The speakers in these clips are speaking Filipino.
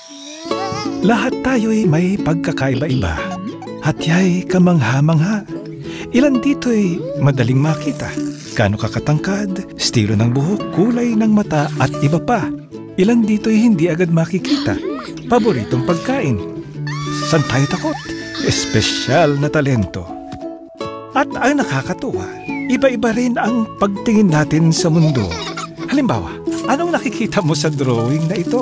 Lahat tayo'y may pagkakaiba-iba at ya'y kamangha-mangha. Ilan dito'y madaling makita. Gaano kakatangkad, estilo ng buhok, kulay ng mata at iba pa. Ilan dito'y hindi agad makikita. Paboritong pagkain. San tayo takot? Espesyal na talento. At ang nakakatuwa, iba-iba rin ang pagtingin natin sa mundo. Halimbawa, anong nakikita mo sa drawing na ito?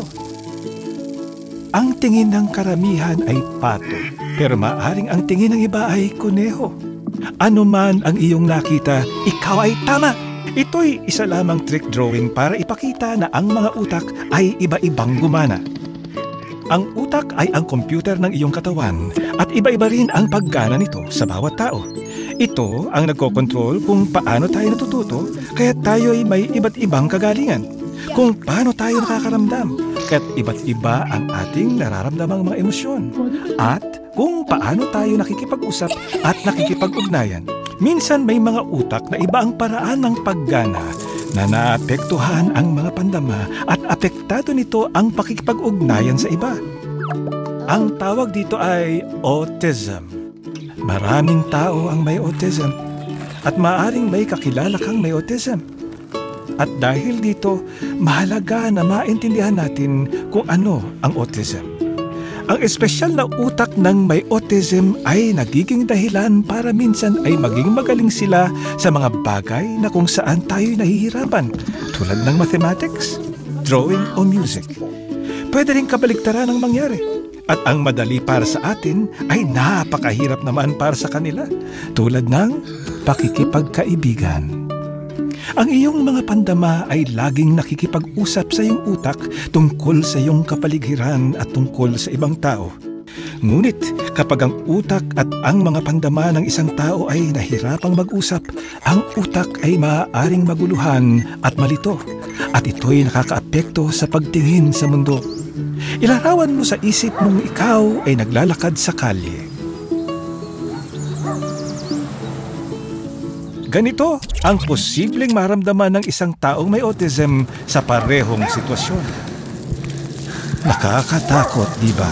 Ang tingin ng karamihan ay pato, pero maaring ang tingin ng iba ay kuneho. Ano man ang iyong nakita, ikaw ay tama. Ito'y isa lamang trick drawing para ipakita na ang mga utak ay iba-ibang gumana. Ang utak ay ang computer ng iyong katawan at iba-iba rin ang paggana nito sa bawat tao. Ito ang nagkokontrol kung paano tayo natututo, kaya tayo ay may iba't ibang kagalingan. Kung paano tayo nakakaramdam, kaya't iba't iba ang ating nararamdamang mga emosyon. At kung paano tayo nakikipag-usap at nakikipag-ugnayan. Minsan may mga utak na iba ang paraan ng paggana na naapektuhan ang mga pandama at apektado nito ang pakikipag-ugnayan sa iba. Ang tawag dito ay autism. Maraming tao ang may autism at maaaring may kakilala kang may autism. At dahil dito, mahalaga na maintindihan natin kung ano ang autism. Ang espesyal na utak ng may autism ay nagiging dahilan para minsan ay maging magaling sila sa mga bagay na kung saan tayo nahihirapan, tulad ng mathematics, drawing o music. Pwede rin kabaligtaran ang mangyari. At ang madali para sa atin ay napakahirap naman para sa kanila, tulad ng pakikipagkaibigan. Ang iyong mga pandama ay laging nakikipag-usap sa iyong utak tungkol sa iyong kapaligiran at tungkol sa ibang tao. Ngunit kapag ang utak at ang mga pandama ng isang tao ay nahirapang mag-usap, ang utak ay maaaring maguluhan at malito, at ito'y nakakaapekto sa pagtingin sa mundo. Ilarawan mo sa isip mong ikaw ay naglalakad sa kalye. Ganito ang posibleng maramdaman ng isang taong may autism sa parehong sitwasyon. Nakakatakot, di ba?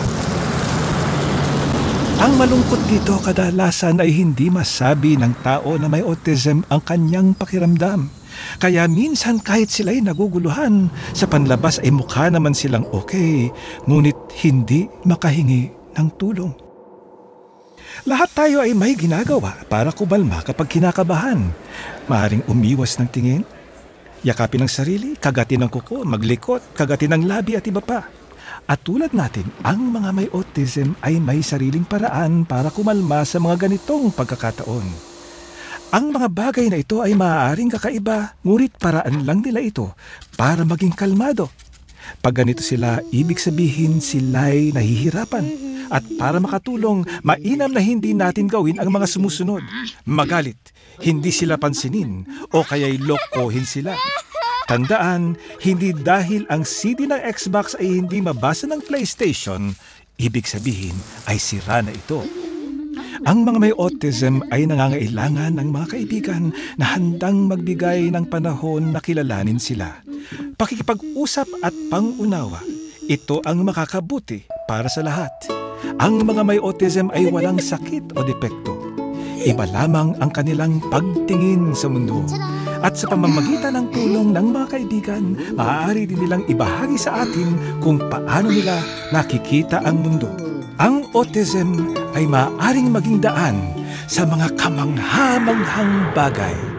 Ang malungkot dito kadalasan ay hindi masabi ng tao na may autism ang kanyang pakiramdam. Kaya minsan kahit sila'y naguguluhan, sa panlabas ay mukha naman silang okay, ngunit hindi makahingi ng tulong. Lahat tayo ay may ginagawa para kumalma kapag kinakabahan. Maaaring umiwas ng tingin, yakapin ang sarili, kagatin ng kuko, maglikot, kagatin ng labi at iba pa. At tulad natin, ang mga may autism ay may sariling paraan para kumalma sa mga ganitong pagkakataon. Ang mga bagay na ito ay maaaring kakaiba, ngunit paraan lang nila ito para maging kalmado. Pag ganito sila, ibig sabihin sila'y nahihirapan. At para makatulong, mainam na hindi natin gawin ang mga sumusunod. Magalit, hindi sila pansinin, o kaya'y lokohin sila. Tandaan, hindi dahil ang CD ng Xbox ay hindi mabasa ng PlayStation, ibig sabihin ay sira na ito. Ang mga may autism ay nangangailangan ng mga kaibigan na handang magbigay ng panahon na kilalanin sila. Pakikipag-usap at pangunawa, ito ang makakabuti para sa lahat. Ang mga may autism ay walang sakit o depekto. Iba lamang ang kanilang pagtingin sa mundo. At sa pamamagitan ng tulong ng mga kaibigan, maaari din nilang ibahagi sa atin kung paano nila nakikita ang mundo. Ang autism ay maaaring maging daan sa mga kamangha-manghang bagay.